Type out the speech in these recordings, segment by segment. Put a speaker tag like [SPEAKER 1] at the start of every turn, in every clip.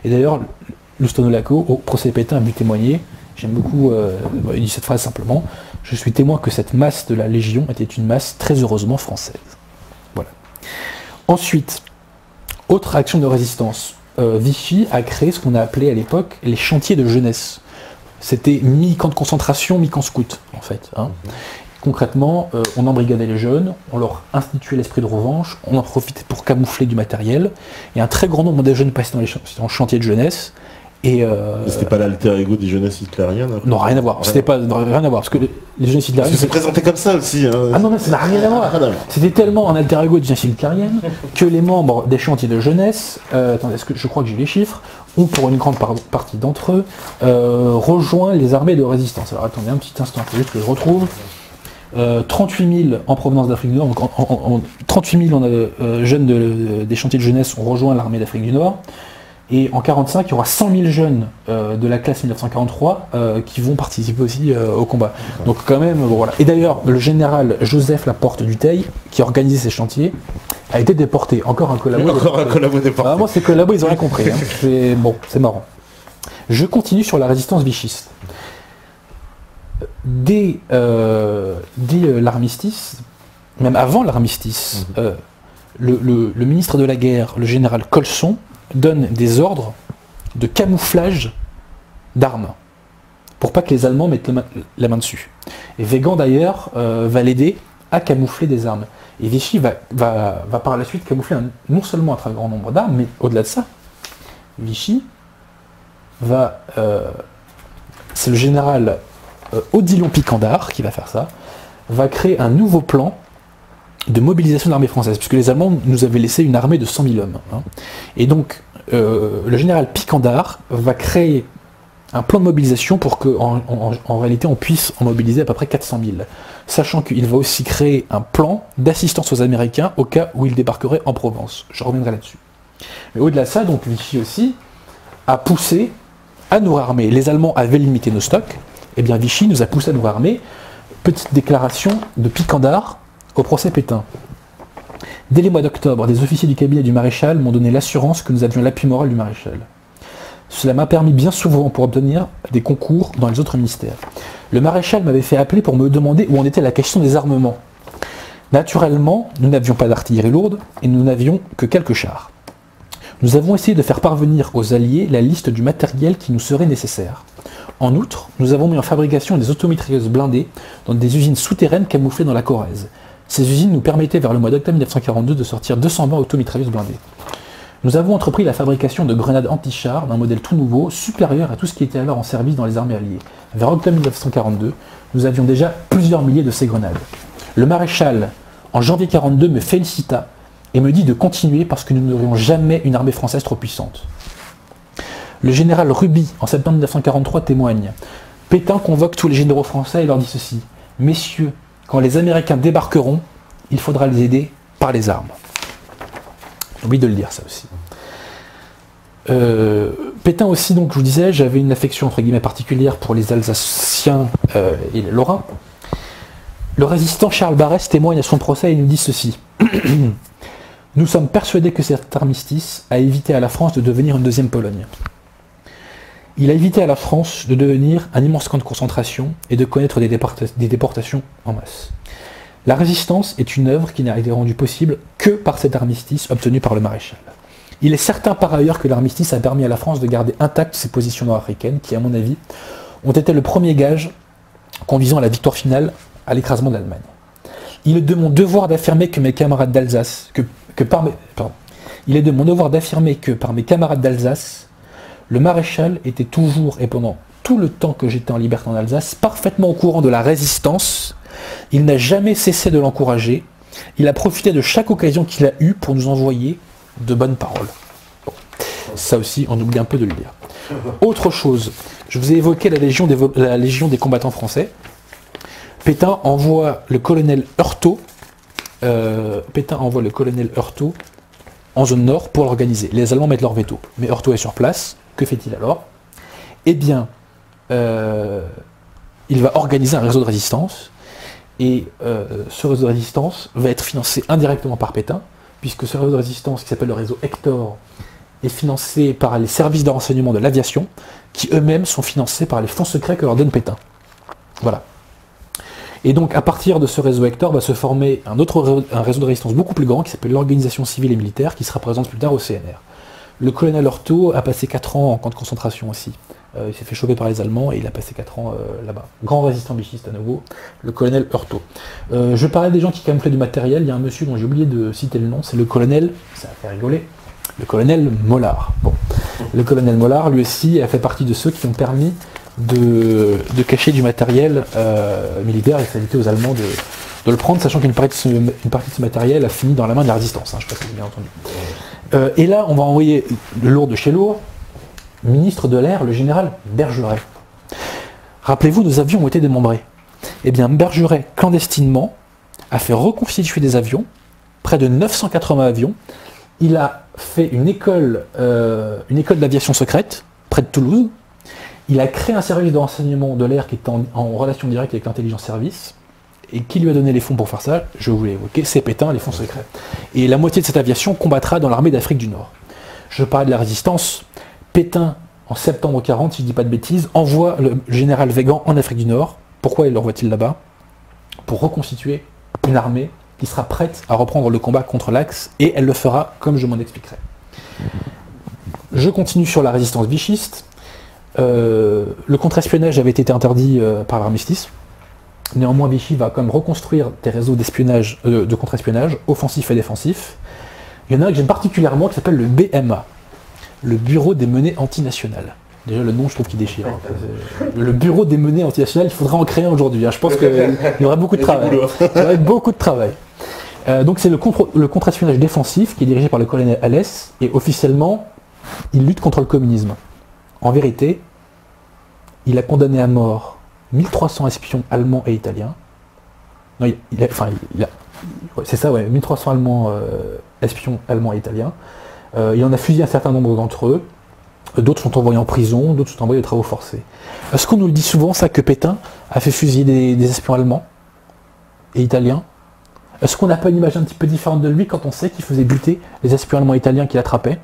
[SPEAKER 1] Et d'ailleurs, Loustono Laco, au procès Pétain, a pu témoigner, j'aime beaucoup, il dit cette phrase simplement, je suis témoin que cette masse de la Légion était une masse très heureusement française. Voilà. Ensuite, autre action de résistance, Vichy a créé ce qu'on a appelé à l'époque les chantiers de jeunesse. C'était mi-camp de concentration, mi-camp scout, en fait. Hein. Concrètement, on embrigadait les jeunes, on leur instituait l'esprit de revanche, on en profitait pour camoufler du matériel, et un très grand nombre de jeunes passaient dans les chantiers de jeunesse. Et
[SPEAKER 2] c'était pas l'alter ego des jeunesses hitlériennes?
[SPEAKER 1] Non, rien à voir. C'était pas rien à voir parce que les jeunesses hitlériennes.
[SPEAKER 2] C'est présenté comme ça aussi. Hein.
[SPEAKER 1] Ah non, ça n'a rien à voir. C'était tellement un alter ego des jeunesses hitlériennes que les membres des chantiers de jeunesse, attendez, est-ce que je crois que j'ai les chiffres, ont pour une grande partie d'entre eux rejoint les armées de résistance. Alors attendez un petit instant, il faut juste que je retrouve. 38 000 en provenance d'Afrique du Nord, donc 38 000 jeunes des chantiers de jeunesse ont rejoint l'armée d'Afrique du Nord. Et en 1945, il y aura 100 000 jeunes de la classe 1943 qui vont participer aussi au combat. Donc quand même, bon, voilà. Et d'ailleurs, le général Joseph Laporte du Teil, qui organisait ces chantiers, a été déporté. Encore un collabo.
[SPEAKER 2] Encore un collabo déporté.
[SPEAKER 1] Vraiment, ces collabos, ils ont rien compris. Hein. C'est bon, c'est marrant. Je continue sur la résistance vichiste. Dès l'armistice, même avant l'armistice, le ministre de la guerre, le général Colson, donne des ordres de camouflage d'armes pour pas que les Allemands mettent la main dessus. Et Weygand d'ailleurs va l'aider à camoufler des armes. Et Vichy va par la suite camoufler non seulement un très grand nombre d'armes, mais au-delà de ça, Vichy va... c'est le général Odilon Picandard qui va faire ça, va créer un nouveau plan de mobilisation de l'armée française, puisque les Allemands nous avaient laissé une armée de 100 000 hommes. Hein. Et donc, le général Picandard va créer un plan de mobilisation pour qu'en réalité on puisse en mobiliser à peu près 400 000, sachant qu'il va aussi créer un plan d'assistance aux Américains au cas où ils débarqueraient en Provence. Je reviendrai là-dessus. Mais au-delà de ça, donc Vichy aussi a poussé à nous réarmer. Les Allemands avaient limité nos stocks, et bien Vichy nous a poussé à nous réarmer. Petite déclaration de Picandard au procès Pétain. Dès les mois d'octobre, des officiers du cabinet du maréchal m'ont donné l'assurance que nous avions l'appui moral du maréchal. Cela m'a permis bien souvent pour obtenir des concours dans les autres ministères. Le maréchal m'avait fait appeler pour me demander où en était la question des armements. Naturellement, nous n'avions pas d'artillerie lourde et nous n'avions que quelques chars. Nous avons essayé de faire parvenir aux Alliés la liste du matériel qui nous serait nécessaire. En outre, nous avons mis en fabrication des automitrailleuses blindées dans des usines souterraines camouflées dans la Corrèze. Ces usines nous permettaient vers le mois d'octobre 1942 de sortir 220 automitrailleuses blindées. Nous avons entrepris la fabrication de grenades anti-chars d'un modèle tout nouveau, supérieur à tout ce qui était alors en service dans les armées alliées. Vers octobre 1942, nous avions déjà plusieurs milliers de ces grenades. Le maréchal, en janvier 1942, me félicita et me dit de continuer parce que nous n'aurions jamais une armée française trop puissante. Le général Ruby, en septembre 1943, témoigne. Pétain convoque tous les généraux français et leur dit ceci. Messieurs, quand les Américains débarqueront, il faudra les aider par les armes. J'ai oublié de le dire, ça aussi. Pétain aussi, donc je vous disais, j'avais une affection entre guillemets particulière pour les Alsaciens et les Lorrains. Le résistant Charles Barès témoigne à son procès et il nous dit ceci. Nous sommes persuadés que cet armistice a évité à la France de devenir une deuxième Pologne. Il a évité à la France de devenir un immense camp de concentration et de connaître des déportations en masse. La résistance est une œuvre qui n'a été rendue possible que par cet armistice obtenu par le maréchal. Il est certain par ailleurs que l'armistice a permis à la France de garder intactes ses positions nord-africaines qui, à mon avis, ont été le premier gage conduisant à la victoire finale à l'écrasement de l'Allemagne. Il est de mon devoir d'affirmer que mes camarades d'Alsace, il est de mon devoir d'affirmer que par mes camarades d'Alsace, le maréchal était toujours et pendant tout le temps que j'étais en liberté en Alsace, parfaitement au courant de la résistance. Il n'a jamais cessé de l'encourager. Il a profité de chaque occasion qu'il a eue pour nous envoyer de bonnes paroles. Bon. Ça aussi, on oublie un peu de le dire. Autre chose, je vous ai évoqué la Légion des combattants français. Pétain envoie le colonel Heurtaud en zone nord pour l'organiser. Les Allemands mettent leur veto. Mais Heurtaud est sur place. Que fait-il alors? Eh bien, il va organiser un réseau de résistance. Et ce réseau de résistance va être financé indirectement par Pétain, puisque ce réseau de résistance, qui s'appelle le réseau Hector, est financé par les services de renseignement de l'aviation, qui eux-mêmes sont financés par les fonds secrets que leur donne Pétain. Voilà. Et donc, à partir de ce réseau Hector, va se former un réseau de résistance beaucoup plus grand, qui s'appelle l'Organisation civile et militaire, qui sera présente plus tard au CNR. Le colonel Hortho a passé 4 ans en camp de concentration aussi. Il s'est fait choper par les Allemands et il a passé 4 ans là-bas. Grand résistant bichiste à nouveau, le colonel Hortho. Je parlais des gens qui camouflaient du matériel, il y a un monsieur dont j'ai oublié de citer le nom, c'est le colonel, ça a fait rigoler, le colonel Mollard. Bon. Le colonel Mollard, lui aussi, a fait partie de ceux qui ont permis de cacher du matériel militaire et ça a évité aux Allemands de le prendre, sachant qu'une partie de ce matériel a fini dans la main de la résistance, hein, je ne sais pas si vous avez bien entendu. Et là, on va envoyer le lourd de chez lourd, ministre de l'air, le général Bergeret. Rappelez-vous, nos avions ont été démembrés. Eh bien, Bergeret, clandestinement, a fait reconstituer des avions, près de 980 avions. Il a fait une école d'aviation secrète, près de Toulouse. Il a créé un service de renseignement de l'air qui est en relation directe avec l'intelligence service. Et qui lui a donné les fonds pour faire ça? Je vous l'ai évoqué, c'est Pétain, les fonds secrets. Et la moitié de cette aviation combattra dans l'armée d'Afrique du Nord. Je parlais de la résistance. Pétain, en septembre 40, si je ne dis pas de bêtises, envoie le général Weygand en Afrique du Nord. Pourquoi l'envoie-t-il là-bas? Pour reconstituer une armée qui sera prête à reprendre le combat contre l'Axe, et elle le fera comme je m'en expliquerai. Je continue sur la résistance vichiste. Le contre-espionnage avait été interdit par l'armistice. Néanmoins, Vichy va quand même reconstruire des réseaux d'espionnage, de contre-espionnage, offensifs et défensifs. Il y en a un que j'aime particulièrement qui s'appelle le BMA, le Bureau des menées antinationales. Déjà le nom, je trouve qu'il déchire. Le Bureau des menées antinationales, il faudrait en créer un aujourd'hui. Hein. Je pense qu'il y aurait beaucoup de travail. Il y aurait beaucoup de travail. Donc c'est le contre-espionnage défensif qui est dirigé par le colonel Alès, et officiellement, il lutte contre le communisme. En vérité, il a condamné à mort 1300 espions allemands et italiens. Non, c'est ça, ouais, 1300 espions allemands et italiens. Il en a fusillé un certain nombre d'entre eux. D'autres sont envoyés en prison, d'autres sont envoyés aux travaux forcés. Est-ce qu'on nous le dit souvent, ça, que Pétain a fait fusiller des espions allemands et italiens? Est-ce qu'on n'a pas une image un petit peu différente de lui quand on sait qu'il faisait buter les espions allemands et italiens qu'il attrapait?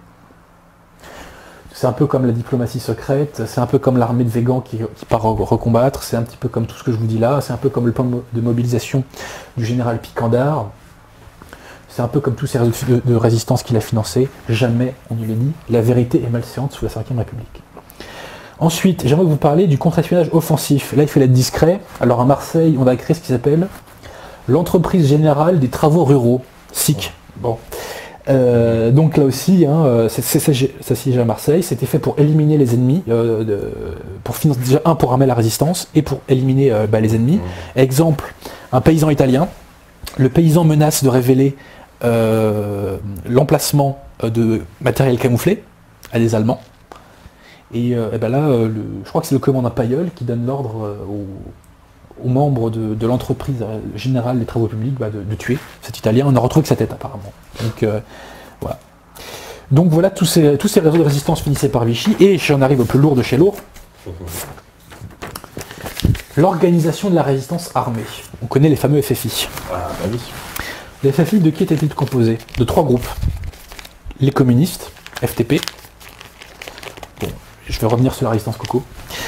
[SPEAKER 1] C'est un peu comme la diplomatie secrète, c'est un peu comme l'armée de Weygand qui part recombattre, c'est un petit peu comme tout ce que je vous dis là, c'est un peu comme le plan de mobilisation du général Piquendard, c'est un peu comme tous ces réseaux de résistance qu'il a financés. Jamais, on nous l'a dit, la vérité est malséante sous la Ve République. Ensuite, j'aimerais vous parler du contre-espionnage offensif. Là, il faut être discret. Alors à Marseille, on a créé ce qui s'appelle l'entreprise générale des travaux ruraux, SIC. Bon. Donc là aussi, hein, ça siège à Marseille, c'était fait pour éliminer les ennemis, pour financer déjà pour armer la résistance et pour éliminer les ennemis. Exemple, un paysan italien, le paysan menace de révéler l'emplacement de matériel camouflé à des Allemands. Et là, je crois que c'est le commandant Payeul qui donne l'ordre aux membres de l'entreprise générale des travaux publics de tuer cet Italien. On a retrouvé que sa tête apparemment. Donc voilà. Donc voilà, tous ces réseaux de résistance finissaient par Vichy, et j'en arrive au plus lourd de chez lourd. L'organisation de la résistance armée. On connaît les fameux FFI.
[SPEAKER 2] Ah, bah oui.
[SPEAKER 1] Les FFI, de qui étaient-ils composés? De 3 groupes. Les communistes, FTP. Bon, je vais revenir sur la résistance coco.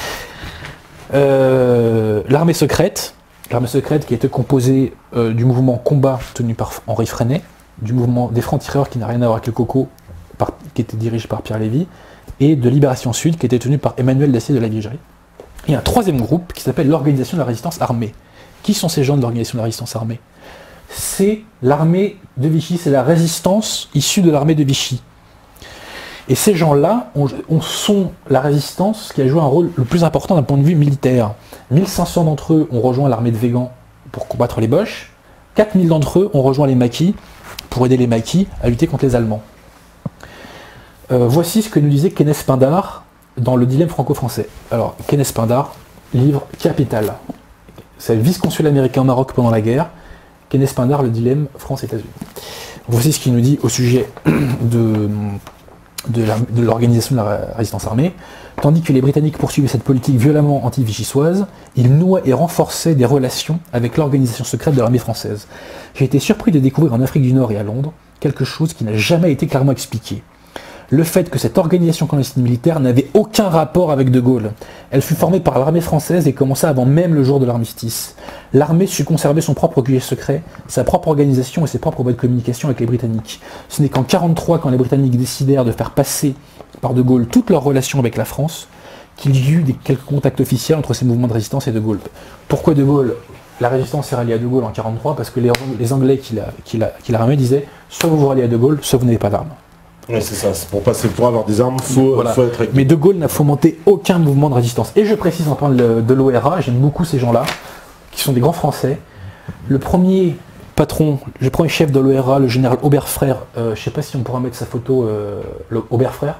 [SPEAKER 1] L'armée secrète qui était composée du mouvement Combat tenu par Henri Freinet, du mouvement des francs-tireurs qui n'a rien à voir avec le coco, qui était dirigé par Pierre Lévy, et de Libération Sud qui était tenu par Emmanuel Dacier de la Vigerie. Et un troisième groupe qui s'appelle l'Organisation de la Résistance Armée. Qui sont ces gens de l'Organisation de la Résistance Armée? C'est l'armée de Vichy, c'est la résistance issue de l'armée de Vichy. Et ces gens-là sont la résistance qui a joué un rôle le plus important d'un point de vue militaire. 1500 d'entre eux ont rejoint l'armée de Weygand pour combattre les Boches, 4000 d'entre eux ont rejoint les maquis pour aider les maquis à lutter contre les Allemands. Voici ce que nous disait Kenneth Pindar dans Le dilemme franco-français. Alors, Kenneth Pindar, livre capital. C'est le vice-consul américain au Maroc pendant la guerre. Kenneth Pindar, Le dilemme France-États-Unis. Voici ce qu'il nous dit au sujet de l'organisation de la résistance armée. Tandis que les Britanniques poursuivaient cette politique violemment anti-vichysoise, ils nouaient et renforçaient des relations avec l'organisation secrète de l'armée française. J'ai été surpris de découvrir en Afrique du Nord et à Londres quelque chose qui n'a jamais été clairement expliqué. le fait que cette organisation clandestine militaire n'avait aucun rapport avec De Gaulle. Elle fut formée par l'armée française et commença avant même le jour de l'armistice. L'armée sut conserver son propre QG secret, sa propre organisation et ses propres voies de communication avec les Britanniques. Ce n'est qu'en 1943, quand les Britanniques décidèrent de faire passer par De Gaulle toutes leurs relations avec la France, qu'il y eut quelques contacts officiels entre ces mouvements de résistance et De Gaulle. Pourquoi De Gaulle? La résistance s'est ralliée à De Gaulle en 1943 parce que les Anglais qui la ramenaient disaient soit vous vous ralliez à De Gaulle, soit vous n'avez pas d'armes.
[SPEAKER 2] Ouais, c'est ça, pour avoir des armes, faut être avec...
[SPEAKER 1] Mais De Gaulle n'a fomenté aucun mouvement de résistance. Et je précise en parlant de l'ORA, j'aime beaucoup ces gens-là, qui sont des grands Français. Le premier patron, le premier chef de l'ORA, le général Oberfrère, je ne sais pas si on pourra mettre sa photo, Oberfrère.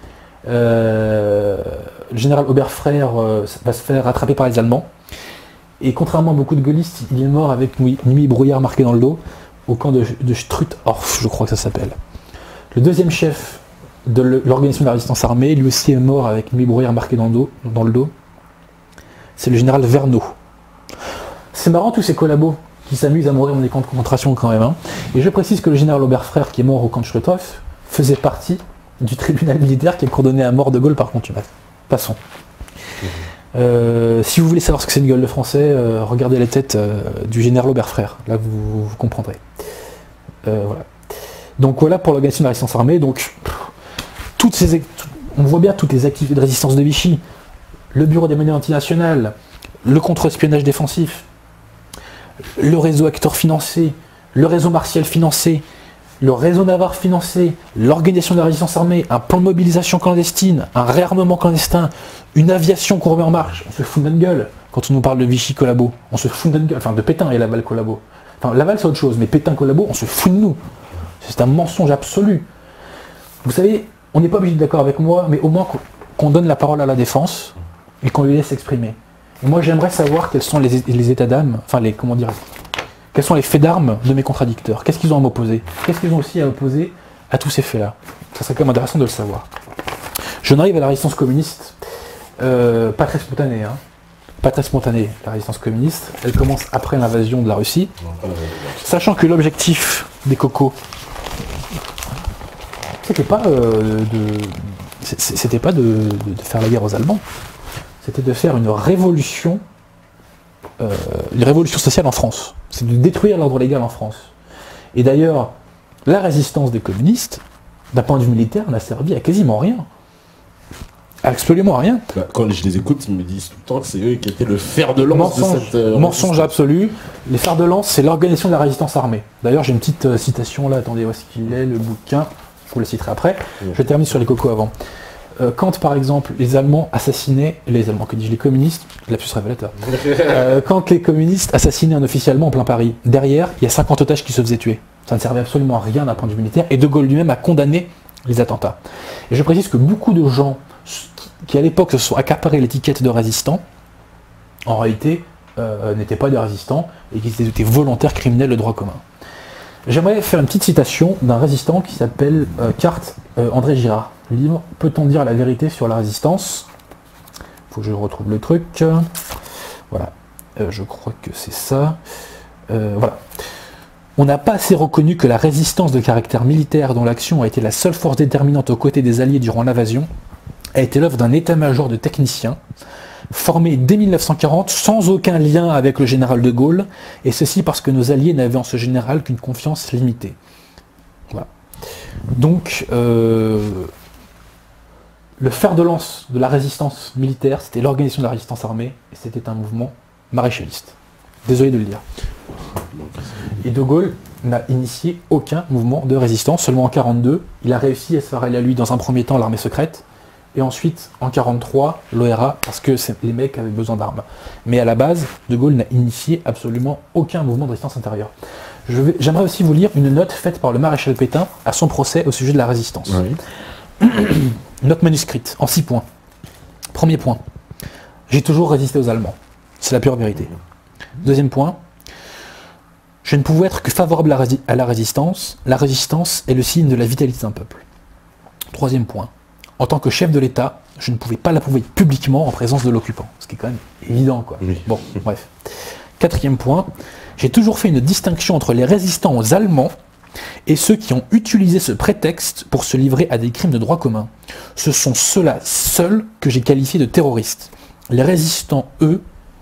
[SPEAKER 1] Le général Oberfrère va se faire rattraper par les Allemands. Et contrairement à beaucoup de gaullistes, il est mort avec nuit brouillard marqué dans le dos, au camp de Struthof, je crois que ça s'appelle. Le deuxième chef de l'organisation de la résistance armée, lui aussi est mort avec nuit brouillard marqué dans le dos. C'est le général Verneau. C'est marrant tous ces collabos qui s'amusent à mourir dans des camps de concentration quand même. Hein. Et je précise que le général Oberfrère qui est mort au camp de Struthof faisait partie du tribunal militaire qui a condamné à mort De Gaulle par contumace. Passons. Si vous voulez savoir ce que c'est une gueule de français, regardez la tête du général Oberfrère. Là vous comprendrez. Voilà. Donc voilà pour l'organisation de la résistance armée. Donc on voit bien toutes les activités de résistance de Vichy. Le bureau des menées antinationales, le contre-espionnage défensif, le réseau Hector financé, le réseau Martial financé, le réseau Navarre financé, l'organisation de la résistance armée, un plan de mobilisation clandestine, un réarmement clandestin, une aviation qu'on remet en marche. On se fout de notre gueule quand on nous parle de Vichy collabo. On se fout de notre gueule, enfin de Pétain et Laval collabo. Enfin Laval c'est autre chose, mais Pétain collabo, on se fout de nous. C'est un mensonge absolu. Vous savez, on n'est pas obligé d'être d'accord avec moi, mais au moins qu'on donne la parole à la défense et qu'on lui laisse s'exprimer. Et moi j'aimerais savoir quels sont les états d'âme, enfin comment dire, quels sont les faits d'armes de mes contradicteurs. Qu'est-ce qu'ils ont à m'opposer? Qu'est-ce qu'ils ont aussi à opposer à tous ces faits-là? Ça serait quand même intéressant de le savoir. Je n'arrive à la résistance communiste, pas très spontanée, hein. Pas très spontanée, la résistance communiste. Elle commence après l'invasion de la Russie. Sachant que l'objectif des cocos, c'était pas de faire la guerre aux Allemands, c'était de faire une révolution sociale en France. C'est de détruire l'ordre légal en France. Et d'ailleurs, la résistance des communistes, d'un point de vue militaire, n'a servi à quasiment rien. Absolument rien.
[SPEAKER 2] Quand je les écoute, ils me disent tout le temps que c'est eux qui étaient le fer de lance de cette...
[SPEAKER 1] Mensonge absolu. Les fers de lance, c'est l'organisation de la résistance armée. D'ailleurs, j'ai une petite citation là, attendez, où est-ce qu'il est, le bouquin, je vous le citerai après. Je termine sur les cocos avant. Quand, par exemple, les Allemands assassinaient, les communistes, lapsus révélateur, quand les communistes assassinaient un officier allemand en plein Paris, derrière, il y a 50 otages qui se faisaient tuer. Ça ne servait absolument à rien d'un point de vue militaire, et De Gaulle lui-même a condamné les attentats. Et je précise que beaucoup de gens qui à l'époque se sont accaparés l'étiquette de résistants, en réalité, n'étaient pas des résistants, et qu'ils étaient volontaires criminels de droit commun. J'aimerais faire une petite citation d'un résistant qui s'appelle André Girard. Livre « Peut-on dire la vérité sur la résistance ?» Il faut que je retrouve le truc. Voilà. Je crois que c'est ça. Voilà. On n'a pas assez reconnu que la résistance de caractère militaire dont l'action a été la seule force déterminante aux côtés des Alliés durant l'invasion a été l'œuvre d'un état-major de techniciens formé dès 1940 sans aucun lien avec le général de Gaulle, et ceci parce que nos alliés n'avaient en ce général qu'une confiance limitée. Voilà. Donc, le fer de lance de la résistance militaire, c'était l'organisation de la résistance armée, et c'était un mouvement maréchaliste. Désolé de le dire. Et De Gaulle n'a initié aucun mouvement de résistance, seulement en 1942, il a réussi à se faire aller à lui dans un premier temps l'armée secrète, et ensuite, en 1943, l'ORA, parce que les mecs avaient besoin d'armes. Mais à la base, De Gaulle n'a initié absolument aucun mouvement de résistance intérieure. J'aimerais aussi vous lire une note faite par le maréchal Pétain à son procès au sujet de la résistance. Oui. Note manuscrite, en 6 points. Premier point, j'ai toujours résisté aux Allemands. C'est la pure vérité. Deuxième point, je ne pouvais être que favorable à la résistance. La résistance est le signe de la vitalité d'un peuple. Troisième point, en tant que chef de l'État, je ne pouvais pas l'approuver publiquement en présence de l'occupant. Ce qui est quand même évident, quoi. Oui. Bon, bref. Quatrième point, j'ai toujours fait une distinction entre les résistants aux Allemands et ceux qui ont utilisé ce prétexte pour se livrer à des crimes de droit commun. Ce sont ceux-là seuls que j'ai qualifiés de terroristes. Les résistants ont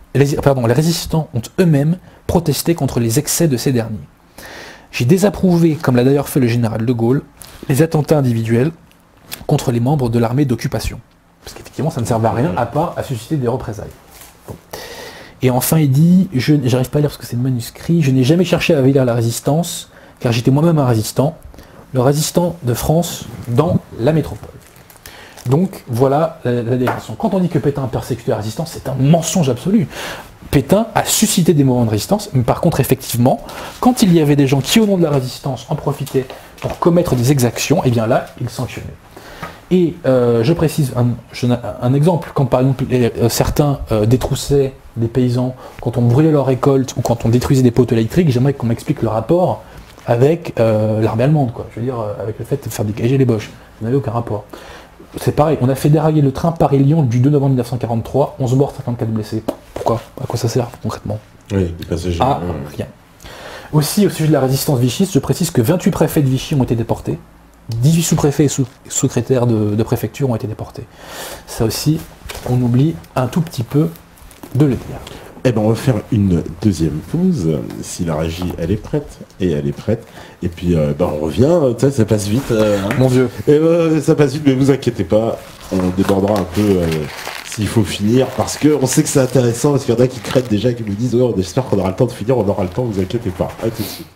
[SPEAKER 1] eux-mêmes protesté contre les excès de ces derniers. J'ai désapprouvé, comme l'a d'ailleurs fait le général de Gaulle, les attentats individuels contre les membres de l'armée d'occupation. Parce qu'effectivement, ça ne servait à rien à part à susciter des représailles. Bon. Et enfin, il dit, j'arrive pas à lire parce que c'est le manuscrit, je n'ai jamais cherché à avilir la résistance, car j'étais moi-même un résistant, le résistant de France dans la métropole. Donc voilà la déclaration. Quand on dit que Pétain a persécuté la résistance, c'est un mensonge absolu. Pétain a suscité des moments de résistance, mais par contre, effectivement, quand il y avait des gens qui, au nom de la résistance, en profitaient pour commettre des exactions, et bien là, il sanctionnait. Et je précise un exemple, quand par exemple certains détroussaient des paysans, quand on brûlait leurs récoltes ou quand on détruisait des poteaux électriques, j'aimerais qu'on m'explique le rapport avec l'armée allemande, quoi. Je veux dire, avec le fait de faire dégager les Boches. Ça n'avait aucun rapport. C'est pareil, on a fait dérailler le train Paris-Lyon du 2 novembre 1943, 11 morts, 54 blessés. Pourquoi? À quoi ça sert concrètement?
[SPEAKER 2] Oui, les passagers.
[SPEAKER 1] Ah, rien. Aussi, au sujet de la résistance vichiste, je précise que 28 préfets de Vichy ont été déportés, 18 sous-préfets et sous-secrétaires de préfecture ont été déportés. Ça aussi, on oublie un tout petit peu de le dire.
[SPEAKER 2] Eh ben, on va faire une deuxième pause, si la régie, elle est prête, et elle est prête. Et puis, on revient, ça passe vite.
[SPEAKER 1] Mon vieux.
[SPEAKER 2] Et ça passe vite, mais vous inquiétez pas, on débordera un peu s'il faut finir, parce qu'on sait que c'est intéressant, parce qu'il y en a qui craignent déjà, qui nous disent oh, on espère qu'on aura le temps de finir, on aura le temps, vous inquiétez pas. À tout de suite.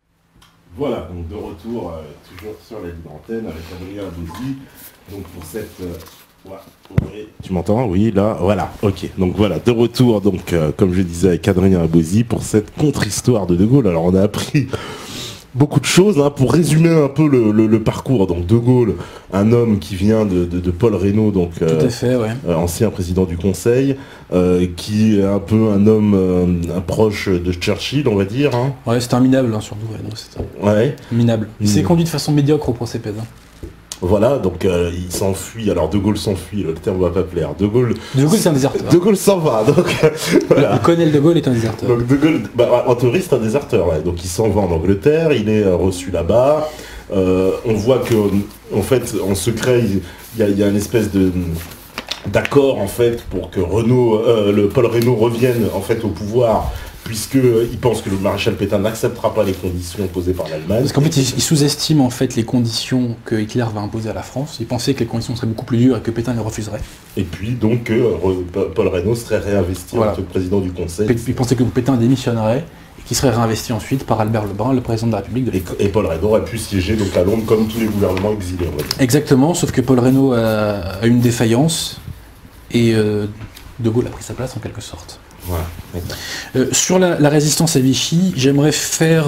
[SPEAKER 2] Voilà, donc de retour, toujours sur la libre antenne, avec Adrien Abouzi, donc pour cette... Ouais. Tu m'entends? Oui, là, voilà, ok. Donc voilà, de retour, donc comme je disais avec Adrien Abouzi, pour cette contre-histoire de Gaulle. Alors on a appris beaucoup de choses, hein, pour résumer un peu le parcours. Donc De Gaulle, un homme qui vient de Paul Reynaud, donc
[SPEAKER 1] tout à fait, ouais.
[SPEAKER 2] ancien président du Conseil, qui est un peu un homme proche de Churchill, on va dire. Hein.
[SPEAKER 1] Ouais, c'était un minable, hein, surtout. Ouais, c'était
[SPEAKER 2] ouais.
[SPEAKER 1] Minable. Il s'est conduit de façon médiocre au procès Pétain.
[SPEAKER 2] Voilà, donc il s'enfuit. Alors De Gaulle s'enfuit, le terme va pas plaire. De Gaulle
[SPEAKER 1] c'est un déserteur.
[SPEAKER 2] De Gaulle s'en va, donc
[SPEAKER 1] voilà. Le colonel De Gaulle est un déserteur.
[SPEAKER 2] Donc De Gaulle, en théorie c'est un déserteur, ouais. Donc il s'en va en Angleterre, il est reçu là-bas. On voit que, en fait, en secret, il y a une espèce d'accord en fait pour que Paul Reynaud revienne en fait au pouvoir, puisqu'il pense que le maréchal Pétain n'acceptera pas les conditions posées par l'Allemagne.
[SPEAKER 1] Parce qu'en fait, il sous-estime en fait les conditions que Hitler va imposer à la France. Il pensait que les conditions seraient beaucoup plus dures et que Pétain les refuserait.
[SPEAKER 2] Et puis donc Paul Reynaud serait réinvesti en tant que président du Conseil.
[SPEAKER 1] Il pensait que Pétain démissionnerait et qu'il serait réinvesti ensuite par Albert Lebrun, le président de la République de l'époque.
[SPEAKER 2] Et Paul Reynaud aurait pu siéger donc à Londres comme tous les gouvernements exilés, on va dire.
[SPEAKER 1] Exactement, sauf que Paul Reynaud a une défaillance et De Gaulle a pris sa place en quelque sorte.
[SPEAKER 2] Voilà.
[SPEAKER 1] Sur la résistance à Vichy, j'aimerais faire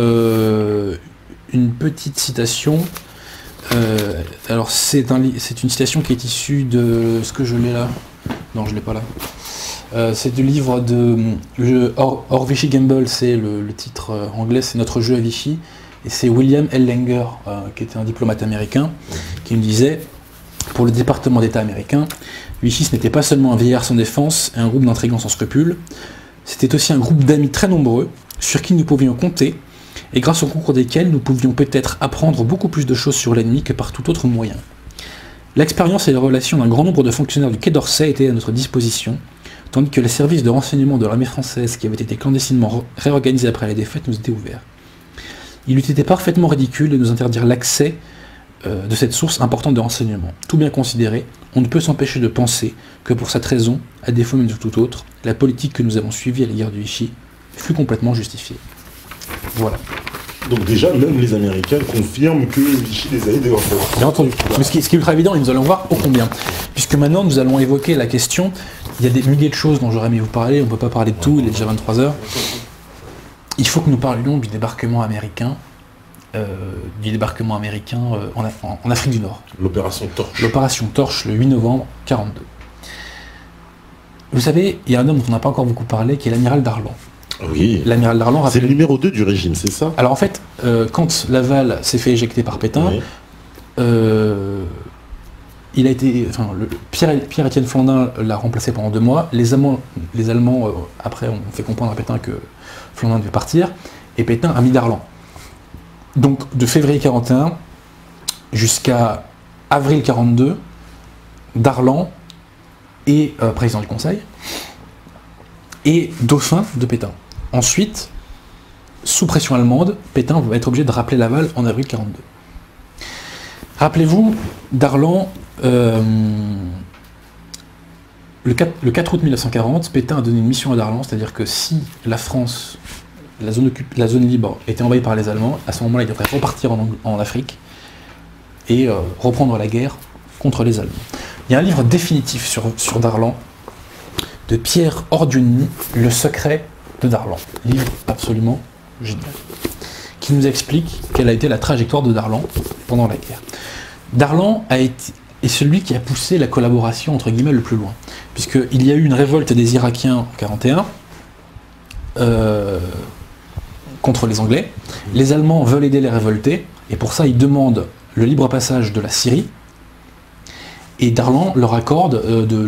[SPEAKER 1] une petite citation. Alors c'est une citation qui est issue de... Est-ce que je l'ai là? Non, je l'ai pas là. C'est du livre de... Or Vichy Gamble, c'est le titre anglais, c'est Notre jeu à Vichy. Et c'est William L. Langer, qui était un diplomate américain, qui me disait, pour le département d'État américain, Vichy, ce n'était pas seulement un vieillard sans défense et un groupe d'intrigants sans scrupules, c'était aussi un groupe d'amis très nombreux, sur qui nous pouvions compter, et grâce au concours desquels nous pouvions peut-être apprendre beaucoup plus de choses sur l'ennemi que par tout autre moyen. L'expérience et les relations d'un grand nombre de fonctionnaires du Quai d'Orsay étaient à notre disposition, tandis que les services de renseignement de l'armée française, qui avaient été clandestinement réorganisés après la défaite, nous étaient ouverts. Il eût été parfaitement ridicule de nous interdire l'accès de cette source importante de renseignement. Tout bien considéré, on ne peut s'empêcher de penser que pour cette raison, à défaut même de tout autre, la politique que nous avons suivie à l'égard du Vichy fut complètement justifiée. Voilà.
[SPEAKER 2] Donc déjà, même les Américains confirment que Vichy les a aidés en fait.
[SPEAKER 1] Bien entendu. Mais ce qui est ultra évident, et nous allons voir ô combien. Puisque maintenant, nous allons évoquer la question, il y a des milliers de choses dont j'aurais aimé vous parler, on ne peut pas parler de tout, il est déjà 23h. Il faut que nous parlions du débarquement américain en Afrique du Nord.
[SPEAKER 2] L'opération Torche.
[SPEAKER 1] L'opération Torche, le 8 novembre 1942. Vous savez, il y a un homme dont on n'a pas encore beaucoup parlé, qui est l'amiral Darlan.
[SPEAKER 2] Oui.
[SPEAKER 1] L'amiral Darlan...
[SPEAKER 2] C'est le numéro 2 du régime, c'est ça?
[SPEAKER 1] Alors en fait, quand Laval s'est fait éjecter par Pétain, oui. Il a été... Enfin, Pierre-Étienne Flandin l'a remplacé pendant 2 mois. Les Allemands après, ont fait comprendre à Pétain que Flandin devait partir, et Pétain a mis Darlan. Donc de février 41 jusqu'à avril 42, Darlan est président du Conseil et dauphin de Pétain. Ensuite, sous pression allemande, Pétain va être obligé de rappeler Laval en avril 42. Rappelez-vous, Darlan, le 4 août 1940, Pétain a donné une mission à Darlan, c'est-à-dire que si la France, la zone libre, était envahie par les Allemands, à ce moment-là, il devrait repartir en Afrique et reprendre la guerre contre les Allemands. Il y a un livre définitif sur Darlan, de Pierre Orduny, Le secret de Darlan. Livre absolument génial, qui nous explique quelle a été la trajectoire de Darlan pendant la guerre. Darlan est celui qui a poussé la collaboration entre guillemets le plus loin, puisqu'il y a eu une révolte des Irakiens en 1941 contre les Anglais. Les Allemands veulent aider les révoltés, et pour ça ils demandent le libre passage de la Syrie, et Darlan leur accorde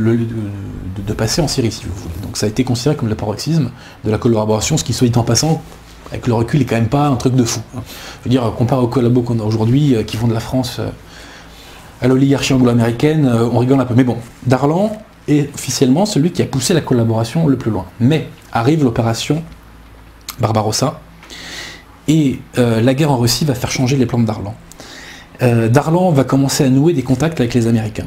[SPEAKER 1] de passer en Syrie, si vous voulez. Donc ça a été considéré comme le paroxysme de la collaboration, ce qui, soit dit en passant, avec le recul, est quand même pas un truc de fou. Je veux dire, comparé aux collabos qu'on a aujourd'hui, qui vont de la France à l'oligarchie anglo-américaine, on rigole un peu. Mais bon, Darlan est officiellement celui qui a poussé la collaboration le plus loin. Mais arrive l'opération Barbarossa, et la guerre en Russie va faire changer les plans de Darlan. Darlan va commencer à nouer des contacts avec les Américains.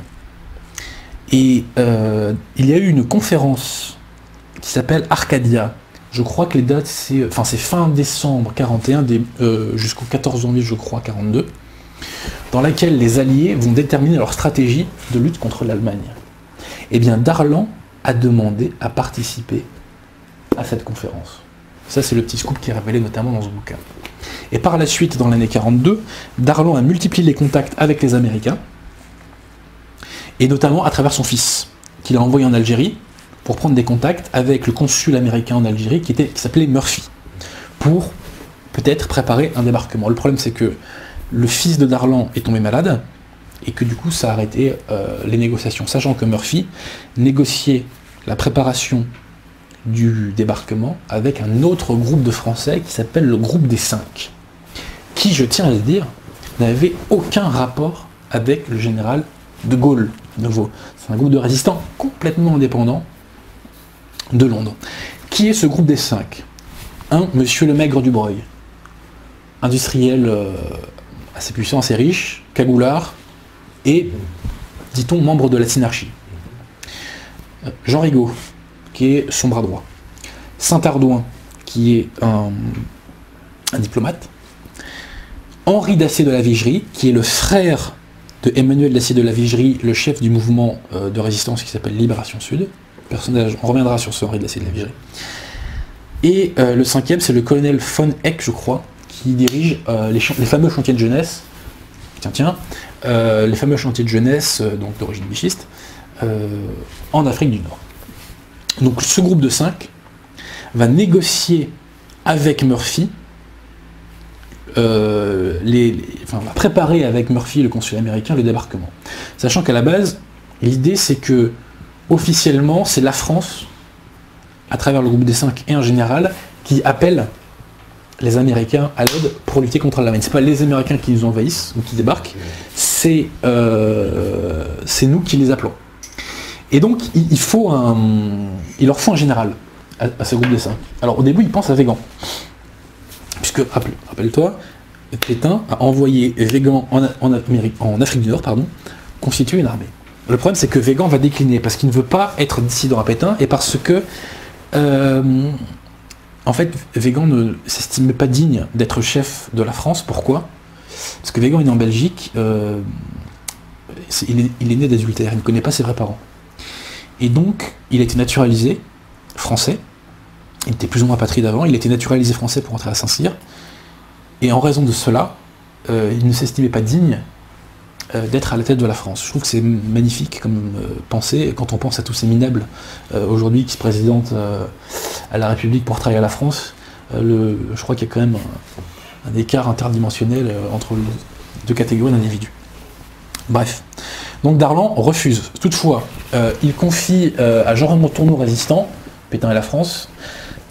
[SPEAKER 1] Et il y a eu une conférence qui s'appelle Arcadia. Je crois que les dates, c'est fin décembre 41 jusqu'au 14 janvier, je crois, 42, dans laquelle les Alliés vont déterminer leur stratégie de lutte contre l'Allemagne. Eh bien, Darlan a demandé à participer à cette conférence. Ça, c'est le petit scoop qui est révélé notamment dans ce bouquin. Et par la suite, dans l'année 42, Darlan a multiplié les contacts avec les Américains, et notamment à travers son fils, qu'il a envoyé en Algérie, pour prendre des contacts avec le consul américain en Algérie, qui s'appelait Murphy, pour peut-être préparer un débarquement. Le problème, c'est que le fils de Darlan est tombé malade, et que du coup, ça a arrêté les négociations, sachant que Murphy négociait la préparation du débarquement avec un autre groupe de Français qui s'appelle le groupe des 5, qui, je tiens à le dire, n'avait aucun rapport avec le général de Gaulle, de nouveau. C'est un groupe de résistants complètement indépendants de Londres. Qui est ce groupe des 5? Monsieur le Maigre du Breuil, industriel assez puissant, assez riche, cagoulard, et, dit-on, membre de la synarchie. Jean Rigaud, qui est son bras droit. Saint-Ardouin, qui est un diplomate. Henri d'Acier de la Vigerie, qui est le frère de Emmanuel d'Acier de la Vigerie, le chef du mouvement de résistance qui s'appelle Libération Sud. Personnage, on reviendra sur ce Henri d'Acier de la Vigerie. Et le cinquième, c'est le colonel von Eck, je crois, qui dirige les fameux chantiers de jeunesse. Les fameux chantiers de jeunesse, donc d'origine bichiste, en Afrique du Nord. Donc ce groupe de 5 va négocier avec Murphy, va préparer avec Murphy, le consul américain, le débarquement. Sachant qu'à la base, l'idée c'est que, officiellement, c'est la France, à travers le groupe des 5 et en général, qui appelle les Américains à l'aide pour lutter contre l'Allemagne. C'est pas les Américains qui nous envahissent ou qui débarquent, c'est nous qui les appelons. Et donc, il leur faut un général à ce groupe des 5. Alors, au début, ils pensent à Weygand. Puisque, rappelle-toi, Pétain a envoyé Weygand en Afrique du Nord, constituer une armée. Le problème, c'est que Weygand va décliner, parce qu'il ne veut pas être dissident à Pétain, et parce que, en fait, Weygand ne s'estimait pas digne d'être chef de la France. Pourquoi? Parce que Weygand est né en Belgique, il est né d'adultère, il ne connaît pas ses vrais parents. Et donc, il a été naturalisé français, il était plus ou moins apatride avant, il a été naturalisé français pour entrer à Saint-Cyr, et en raison de cela, il ne s'estimait pas digne d'être à la tête de la France. Je trouve que c'est magnifique comme pensée, quand on pense à tous ces minables aujourd'hui qui se présentent à la République pour travailler à la France. Je crois qu'il y a quand même un écart interdimensionnel entre les deux catégories d'individus. Bref. Donc Darlan refuse. Toutefois, il confie à Jean-Raymond Tourneau, résistant, Pétain et la France,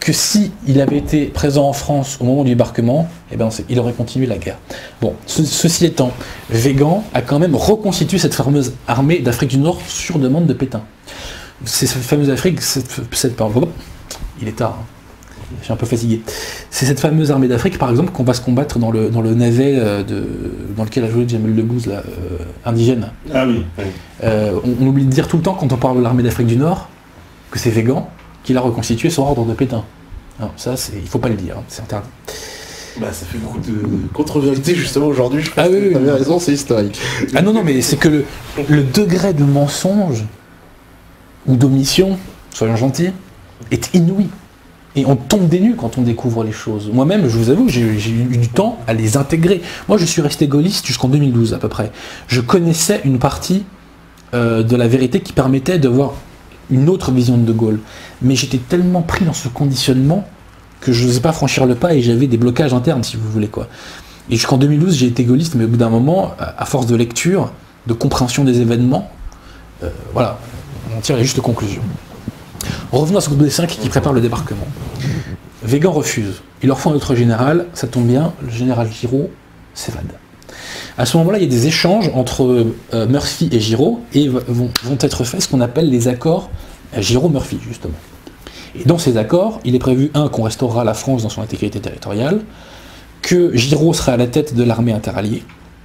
[SPEAKER 1] que si il avait été présent en France au moment du débarquement, eh ben il aurait continué la guerre. Bon, ceci étant, Weygand a quand même reconstitué cette fameuse armée d'Afrique du Nord sur demande de Pétain. C'est cette fameuse Afrique, il est tard, hein. Je suis un peu fatigué. C'est cette fameuse armée d'Afrique, par exemple, qu'on va se combattre dans le navet dans lequel a joué Jamel Debbouze, indigène.
[SPEAKER 2] Ah oui.
[SPEAKER 1] On oublie de dire tout le temps, quand on parle de l'armée d'Afrique du Nord, que c'est Weygand qui l'a reconstitué sur ordre de Pétain. Alors ça, il faut pas le dire, hein, c'est interdit.
[SPEAKER 2] Bah, ça fait beaucoup de contre-vérité justement aujourd'hui. Je pense
[SPEAKER 1] ah oui,
[SPEAKER 2] que t'avais raison, c'est historique.
[SPEAKER 1] Ah non, mais c'est que le degré de mensonge ou d'omission, soyons gentils, est inouï. Et on tombe des nues quand on découvre les choses. Moi-même, je vous avoue, j'ai eu du temps à les intégrer. Moi, je suis resté gaulliste jusqu'en 2012 à peu près. Je connaissais une partie de la vérité qui permettait de voir une autre vision de De Gaulle. Mais j'étais tellement pris dans ce conditionnement que je n'osais pas franchir le pas et j'avais des blocages internes, si vous voulez, quoi. Et jusqu'en 2012, j'ai été gaulliste, mais au bout d'un moment, à force de lecture, de compréhension des événements, voilà, on tire les justes conclusions. Revenons à ce groupe des 5 qui prépare le débarquement. Weygand refuse. Il leur faut un autre général, ça tombe bien, le général Giraud s'évade. À ce moment-là, il y a des échanges entre Murphy et Giraud, et vont être faits ce qu'on appelle les accords Giraud-Murphy, justement. Et dans ces accords, il est prévu, qu'on restaurera la France dans son intégrité territoriale, que Giraud sera à la tête de l'armée interalliée,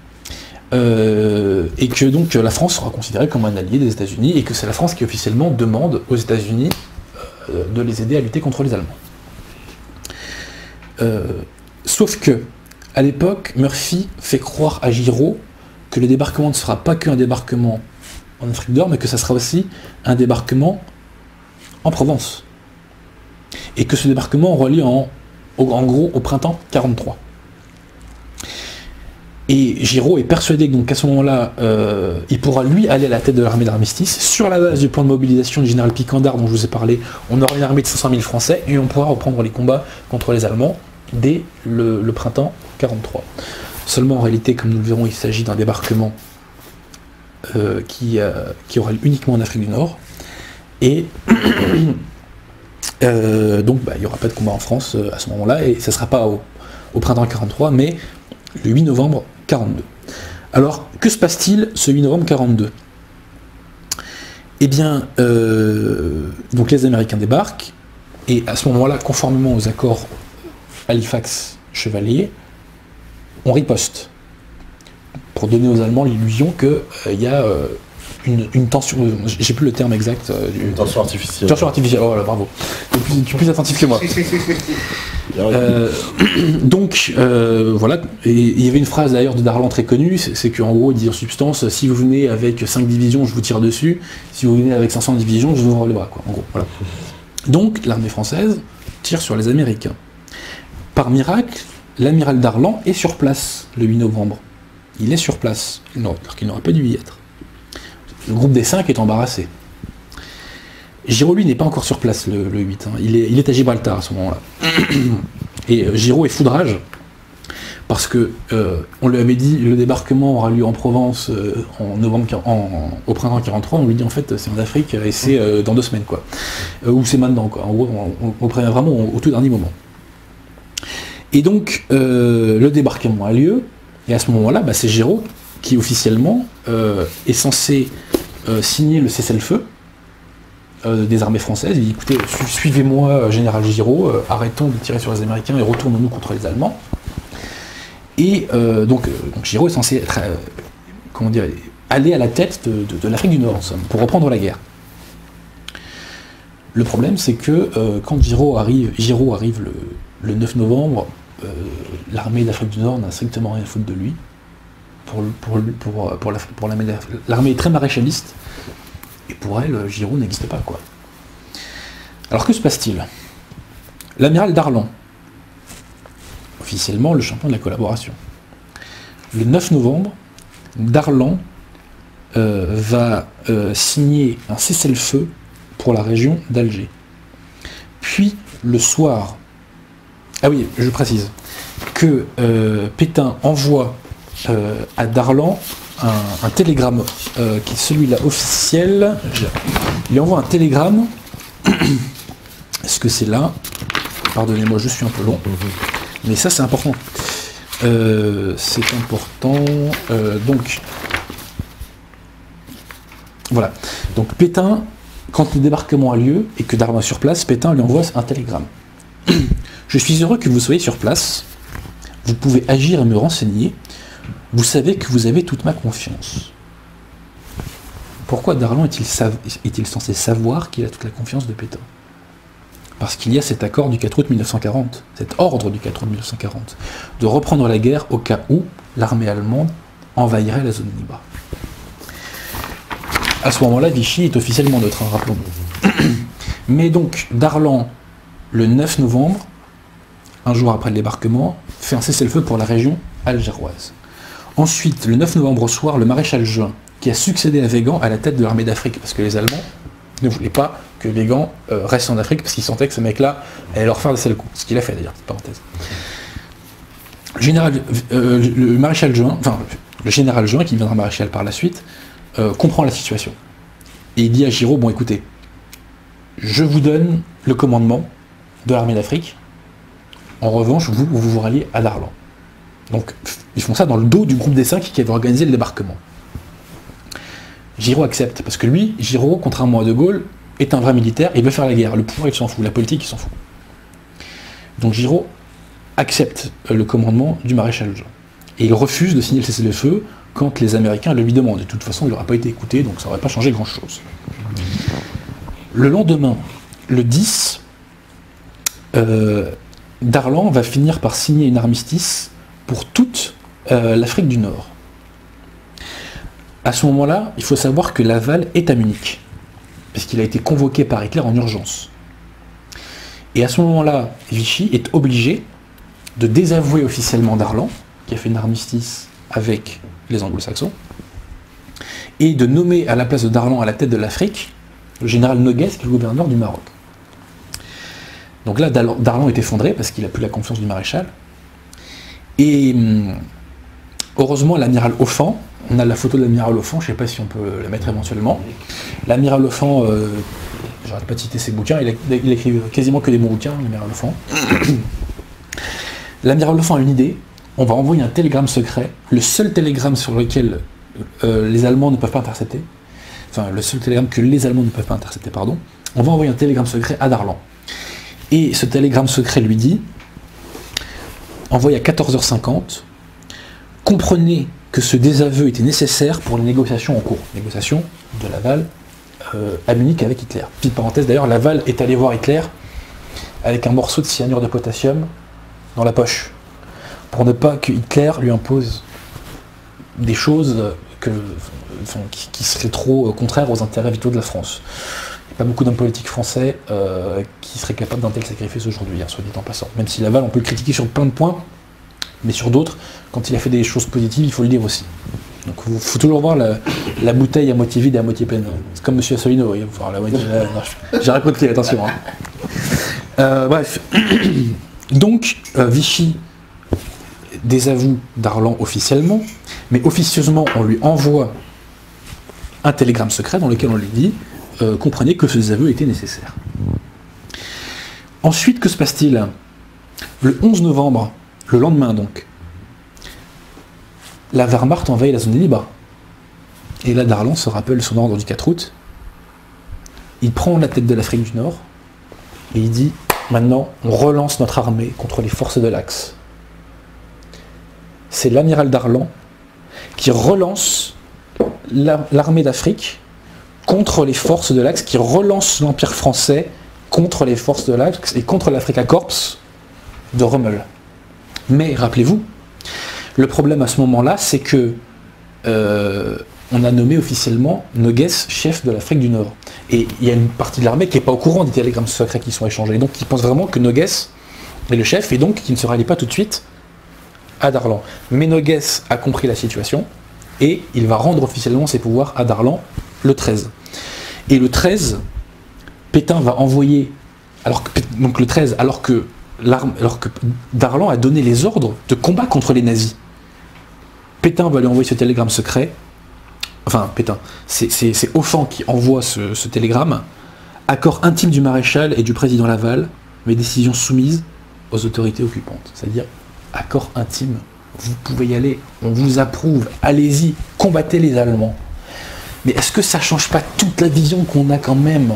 [SPEAKER 1] et que donc la France sera considérée comme un allié des États-Unis, et que c'est la France qui officiellement demande aux États-Unis de les aider à lutter contre les Allemands. Sauf que, à l'époque, Murphy fait croire à Giraud que le débarquement ne sera pas qu'un débarquement en Afrique du Nord, mais que ça sera aussi un débarquement en Provence. Et que ce débarquement aura lieu en gros au printemps 43. Et Giraud est persuadé que, donc, qu'à ce moment-là, il pourra lui aller à la tête de l'armée d'armistice. Sur la base du plan de mobilisation du général Piquendard dont je vous ai parlé, on aura une armée de 500 000 Français et on pourra reprendre les combats contre les Allemands dès le printemps 43. Seulement, en réalité, comme nous le verrons, il s'agit d'un débarquement qui aura lieu uniquement en Afrique du Nord. Et donc, il n'y aura pas de combat en France à ce moment-là, et ça ne sera pas au printemps 43, mais le 8 novembre 42. Alors, que se passe-t-il ce 8 novembre 42 ? Eh bien, donc les Américains débarquent, et à ce moment-là, conformément aux accords Halifax-Chevalier, on riposte, pour donner aux Allemands l'illusion qu'il y a une tension, j'ai plus le terme exact.
[SPEAKER 2] Une tension artificielle.
[SPEAKER 1] Tension artificielle, oh là, bravo. Tu es plus attentif que moi. Donc, voilà, et il y avait une phrase d'ailleurs de Darlan très connue, c'est qu'en gros, il dit en substance, si vous venez avec 5 divisions, je vous tire dessus, si vous venez avec 500 divisions, je vous ouvre les bras, quoi, en gros, voilà. Donc, l'armée française tire sur les Américains. Par miracle, l'amiral Darlan est sur place le 8 novembre. Il est sur place, alors qu'il n'aurait pas dû y être. Le groupe des 5 est embarrassé. Giraud, lui, n'est pas encore sur place le 8. Hein. Il est à Gibraltar à ce moment-là. Et Giraud est foudrage, parce que on lui avait dit le débarquement aura lieu en Provence au printemps 43. On lui dit en fait c'est en Afrique et c'est dans 2 semaines, quoi. Ou c'est maintenant, quoi. En gros, on prévient vraiment au tout dernier moment. Et donc, le débarquement a lieu, et à ce moment-là, c'est Giraud qui officiellement est censé signer le cessez-le-feu des armées françaises. Il dit écoutez, suivez-moi, général Giraud, arrêtons de tirer sur les Américains et retournons-nous contre les Allemands. Et donc Giraud est censé être, aller à la tête de l'Afrique du Nord, en somme, pour reprendre la guerre. Le problème, c'est que quand Giraud arrive le 9 novembre, l'armée d'Afrique du Nord n'a strictement rien à foutre de lui. Pour l'armée est très maréchaliste, et pour elle, Giraud n'existe pas, quoi. Alors que se passe-t-il ? L'amiral Darlan, officiellement le champion de la collaboration. Le 9 novembre, Darlan va signer un cessez-le-feu pour la région d'Alger. Puis, le soir, ah oui, je précise, que Pétain envoie à Darlan un télégramme qui est celui-là officiel. Il envoie un télégramme. Est-ce que c'est là ? Pardonnez-moi, je suis un peu long. Mais ça, c'est important. C'est important. Donc, voilà. Donc, Pétain, quand le débarquement a lieu et que Darlan est sur place, Pétain lui envoie un télégramme. Je suis heureux que vous soyez sur place. Vous pouvez agir et me renseigner. Vous savez que vous avez toute ma confiance. Pourquoi Darlan est-il censé savoir qu'il a toute la confiance de Pétain? Parce qu'il y a cet accord du 4 août 1940, cet ordre du 4 août 1940, de reprendre la guerre au cas où l'armée allemande envahirait la zone libre. À ce moment-là, Vichy est officiellement neutre, rappelons-nous. Mais donc, Darlan, le 9 novembre, un jour après le débarquement, fait un cessez-le-feu pour la région algéroise. Ensuite, le 9 novembre au soir, le maréchal Juin, qui a succédé à Weygand à la tête de l'armée d'Afrique, parce que les Allemands ne voulaient pas que Weygand reste en Afrique, parce qu'ils sentaient que ce mec-là allait leur faire le coup. Ce qu'il a fait d'ailleurs, petite parenthèse. Le maréchal Juin, enfin, le général Juin, qui deviendra maréchal par la suite, comprend la situation. Et il dit à Giraud, bon écoutez, je vous donne le commandement de l'armée d'Afrique, en revanche, vous ralliez à Darlan. Donc, ils font ça dans le dos du groupe des 5 qui avait organisé le débarquement. Giraud accepte, parce que lui, Giraud, contrairement à De Gaulle, est un vrai militaire, il veut faire la guerre. Le pouvoir, il s'en fout, la politique, il s'en fout. Donc Giraud accepte le commandement du maréchal Juin. Et il refuse de signer le cessez-le-feu quand les Américains le lui demandent. De toute façon, il n'aura pas été écouté, donc ça n'aurait pas changé grand-chose. Le lendemain, le 10, Darlan va finir par signer une armistice pour toute l'Afrique du Nord. À ce moment-là, il faut savoir que Laval est à Munich, parce qu'il a été convoqué par Hitler en urgence. Et à ce moment-là, Vichy est obligé de désavouer officiellement Darlan, qui a fait une armistice avec les Anglo-Saxons, et de nommer à la place de Darlan à la tête de l'Afrique le général Noguès, qui est le gouverneur du Maroc. Donc là, Darlan est effondré parce qu'il n'a plus la confiance du maréchal. Et heureusement, l'amiral Offand, on a la photo de l'amiral Offand, je ne sais pas si on peut la mettre éventuellement. L'amiral Offand, j'arrête pas de citer ses bouquins, il écrit quasiment que des bons bouquins, l'amiral Offand. L'amiral Offand a une idée, on va envoyer un télégramme secret, le seul télégramme sur lequel les Allemands ne peuvent pas intercepter, enfin le seul télégramme que les Allemands ne peuvent pas intercepter, pardon, on va envoyer un télégramme secret à Darlan. Et ce télégramme secret lui dit, envoyé à 14h50, comprenez que ce désaveu était nécessaire pour les négociations en cours. Négociations de Laval à Munich avec Hitler. Petite parenthèse d'ailleurs, Laval est allé voir Hitler avec un morceau de cyanure de potassium dans la poche, pour ne pas que Hitler lui impose des choses qui seraient trop contraires aux intérêts vitaux de la France. Il n'y a pas beaucoup d'hommes politiques français qui seraient capables d'un tel sacrifice aujourd'hui, hein, soit dit en passant. Même si Laval, on peut le critiquer sur plein de points, mais sur d'autres, quand il a fait des choses positives, il faut le dire aussi. Donc il faut toujours voir la bouteille à moitié vide et à moitié pleine. C'est comme M. Asselineau, il faut voir la moitié... J'arrête pas de crier, attention. Hein. Bref. Donc, Vichy désavoue Darlan officiellement, mais officieusement, on lui envoie un télégramme secret dans lequel on lui dit comprenez que ce désaveu était nécessaire. Ensuite, que se passe-t-il? Le 11 novembre, le lendemain donc, la Wehrmacht envahit la zone libre. Et là, Darlan se rappelle son ordre du 4 août. Il prend la tête de l'Afrique du Nord et il dit maintenant, on relance notre armée contre les forces de l'Axe. C'est l'amiral Darlan qui relance l'armée d'Afrique contre les forces de l'Axe, qui relance l'Empire français contre les forces de l'Axe et contre l'Africa Corps de Rommel. Mais rappelez-vous, le problème à ce moment-là, c'est que on a nommé officiellement Noguès chef de l'Afrique du Nord. Et il y a une partie de l'armée qui n'est pas au courant des télégrammes secrets qui sont échangés. Et donc qui pense vraiment que Noguès est le chef et donc qui ne se rallie pas tout de suite à Darlan. Mais Noguès a compris la situation et il va rendre officiellement ses pouvoirs à Darlan le 13. Et le 13, Pétain va envoyer, donc le 13, alors que Darlan a donné les ordres de combat contre les nazis. Pétain va lui envoyer ce télégramme secret. Enfin, Pétain, c'est Offand qui envoie ce télégramme. Accord intime du maréchal et du président Laval, mes décisions soumises aux autorités occupantes. C'est-à-dire, accord intime, vous pouvez y aller, on vous approuve, allez-y, combattez les Allemands. Mais est-ce que ça ne change pas toute la vision qu'on a quand même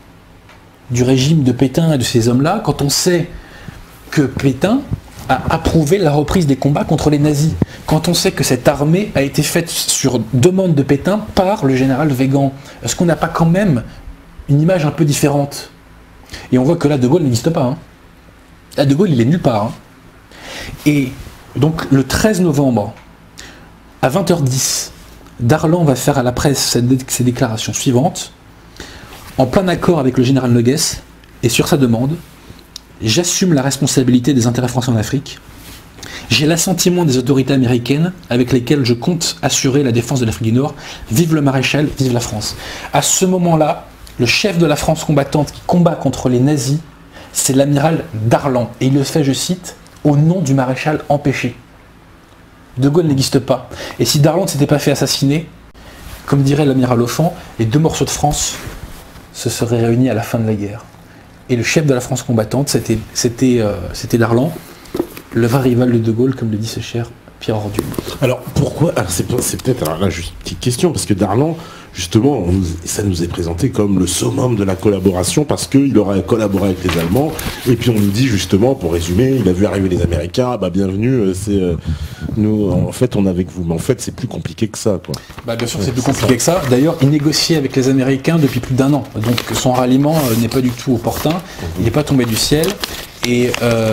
[SPEAKER 1] du régime de Pétain et de ces hommes-là, quand on sait que Pétain a approuvé la reprise des combats contre les nazis, quand on sait que cette armée a été faite sur demande de Pétain par le général Weygand? Est-ce qu'on n'a pas quand même une image un peu différente? Et on voit que là, De Gaulle n'existe pas. Hein. Là, De Gaulle, il est nulle part. Hein. Et donc, le 13 novembre, à 20h10, Darlan va faire à la presse ses déclarations suivantes. En plein accord avec le général Noguès, et sur sa demande, j'assume la responsabilité des intérêts français en Afrique. J'ai l'assentiment des autorités américaines avec lesquelles je compte assurer la défense de l'Afrique du Nord. Vive le maréchal, vive la France. À ce moment-là, le chef de la France combattante qui combat contre les nazis, c'est l'amiral Darlan. Et il le fait, je cite, au nom du maréchal empêché. De Gaulle n'existe pas. Et si Darlan ne s'était pas fait assassiner, comme dirait l'amiral Offand, les deux morceaux de France se seraient réunis à la fin de la guerre. Et le chef de la France combattante, c'était Darlan, le vrai rival de Gaulle, comme le dit ce cher Pierre Ordieu.
[SPEAKER 2] Alors pourquoi? Alors c'est peut-être, alors là juste une petite question, parce que Darlan, justement, ça nous est présenté comme le summum de la collaboration, parce qu'il aurait collaboré avec les Allemands, et puis on nous dit justement, pour résumer, il a vu arriver les Américains, bah bienvenue, nous, en fait on est avec vous, mais en fait c'est plus compliqué que ça, quoi.
[SPEAKER 1] Bah bien sûr c'est plus compliqué que ça, d'ailleurs il négociait avec les Américains depuis plus d'1 an, donc son ralliement n'est pas du tout opportun, il n'est pas tombé du ciel. Et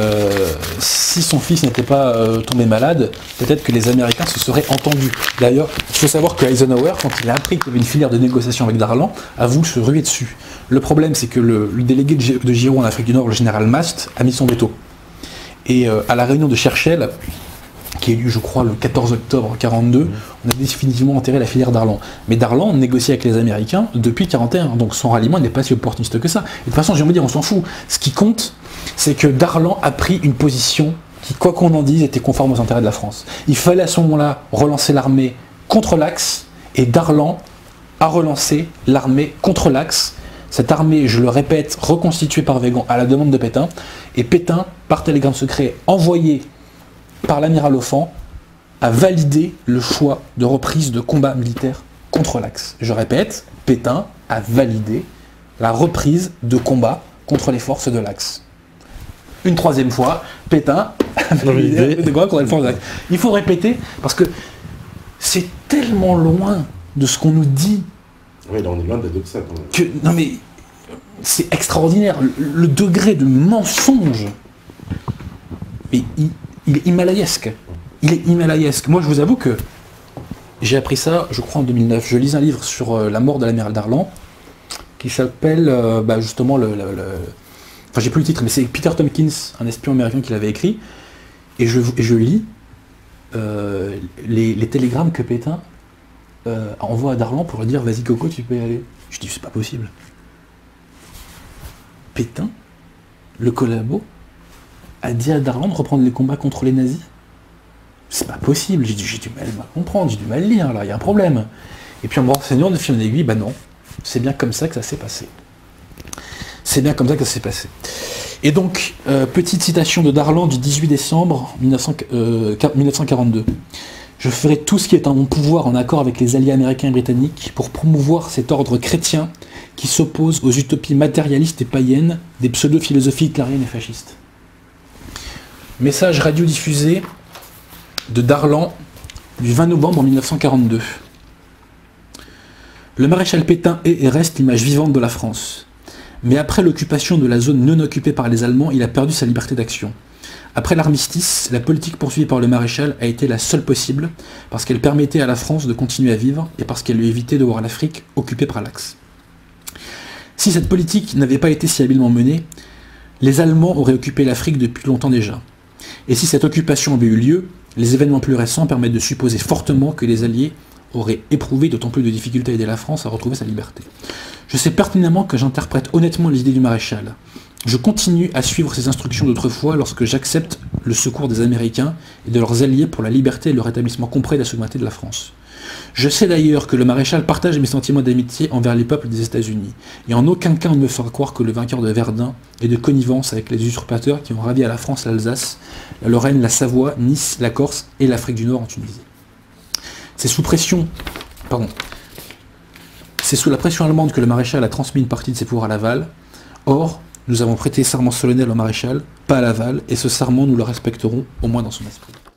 [SPEAKER 1] si son fils n'était pas tombé malade, peut-être que les Américains se seraient entendus. D'ailleurs, il faut savoir que Eisenhower, quand il a appris qu'il y avait une filière de négociation avec Darlan, a voulu se ruer dessus. Le problème, c'est que le délégué de Giraud en Afrique du Nord, le général Mast, a mis son veto. Et à la réunion de Cherchell, qui a eu lieu, je crois, le 14 octobre 1942, on a définitivement enterré la filière Darlan. Mais Darlan négocie avec les Américains depuis 1941, donc son ralliement n'est pas si opportuniste que ça. Et de toute façon, j'ai envie de dire, on s'en fout. Ce qui compte, c'est que Darlan a pris une position qui, quoi qu'on en dise, était conforme aux intérêts de la France. Il fallait à ce moment-là relancer l'armée contre l'Axe, et Darlan a relancé l'armée contre l'Axe. Cette armée, je le répète, reconstituée par Weygand à la demande de Pétain, et Pétain, par télégramme secret envoyé par l'amiral Offand, a validé le choix de reprise de combat militaire contre l'Axe. Je répète, Pétain a validé la reprise de combat contre les forces de l'Axe. Une troisième fois, Pétain a validé de combat contre les forces de l'Axe. Il faut répéter, parce que c'est tellement loin de ce qu'on nous dit.
[SPEAKER 2] Oui, là on est loin de ça quand même.
[SPEAKER 1] Que, non mais, c'est extraordinaire, le degré de mensonge. Mais il est himalayesque. Il est himalayesque. Moi, je vous avoue que j'ai appris ça, je crois, en 2009. Je lis un livre sur la mort de l'amiral Darlan, qui s'appelle, justement, enfin, j'ai plus le titre, mais c'est Peter Tompkins, un espion américain qui l'avait écrit. Et je lis les télégrammes que Pétain envoie à Darlan pour lui dire « Vas-y, Coco, tu peux y aller ». Je dis « C'est pas possible ». Pétain, le collabo, a dit à Darlan de reprendre les combats contre les nazis. C'est pas possible, j'ai du mal à comprendre, j'ai du mal à lire, là, il y a un problème. Et puis en me renseignant de fil en aiguille, bah non, c'est bien comme ça que ça s'est passé. C'est bien comme ça que ça s'est passé. Et donc, petite citation de Darlan du 18 décembre 1942. « Je ferai tout ce qui est en mon pouvoir en accord avec les alliés américains et britanniques pour promouvoir cet ordre chrétien qui s'oppose aux utopies matérialistes et païennes des pseudo-philosophies hitlériennes et fascistes. » Message radiodiffusé de Darlan du 20 novembre 1942. Le maréchal Pétain est et reste l'image vivante de la France. Mais après l'occupation de la zone non occupée par les Allemands, il a perdu sa liberté d'action. Après l'armistice, la politique poursuivie par le maréchal a été la seule possible, parce qu'elle permettait à la France de continuer à vivre, et parce qu'elle lui évitait de voir l'Afrique occupée par l'Axe. Si cette politique n'avait pas été si habilement menée, les Allemands auraient occupé l'Afrique depuis longtemps déjà. Et si cette occupation avait eu lieu, les événements plus récents permettent de supposer fortement que les Alliés auraient éprouvé d'autant plus de difficultés à aider la France à retrouver sa liberté. Je sais pertinemment que j'interprète honnêtement les idées du maréchal. Je continue à suivre ses instructions d'autrefois lorsque j'accepte le secours des Américains et de leurs alliés pour la liberté et le rétablissement complet de la souveraineté de la France. Je sais d'ailleurs que le maréchal partage mes sentiments d'amitié envers les peuples des États-Unis, et en aucun cas on ne me fera croire que le vainqueur de Verdun est de connivence avec les usurpateurs qui ont ravi à la France l'Alsace, la Lorraine, la Savoie, Nice, la Corse et l'Afrique du Nord en Tunisie. C'est sous la pression allemande que le maréchal a transmis une partie de ses pouvoirs à Laval. Or, nous avons prêté serment solennel au maréchal, pas à Laval, et ce serment nous le respecterons, au moins dans son esprit.